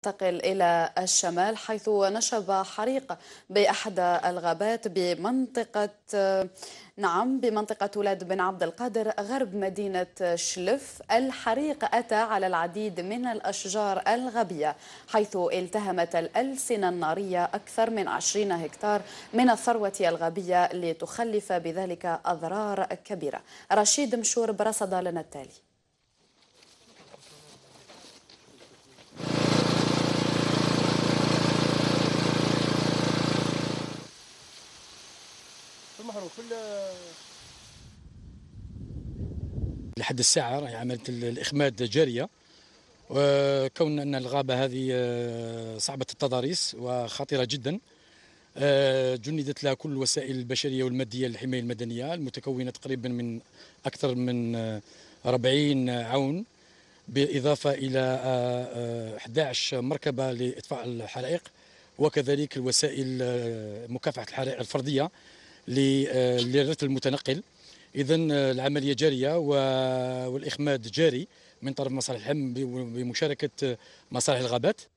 ننتقل إلى الشمال حيث نشب حريق بأحد الغابات بمنطقة ولاد بن عبد القادر غرب مدينة شلف. الحريق أتى على العديد من الأشجار الغبية حيث التهمت الألسنة النارية أكثر من 20 هكتار من الثروة الغابية لتخلف بذلك أضرار كبيرة. رشيد مشور برصد لنا التالي. لحد الساعة راهي عملية الإخماد جارية، وكون أن الغابة هذه صعبة التضاريس وخطيرة جدا، جندت لها كل الوسائل البشرية والمادية للحماية المدنية المتكونة تقريبا من أكثر من 40 عون، بالإضافة إلى 11 مركبة لإطفاء الحرائق، وكذلك الوسائل مكافحة الحرائق الفردية للرث المتنقل. إذن العملية جارية والإخماد جاري من طرف مصالح الحم بمشاركة مصالح الغابات.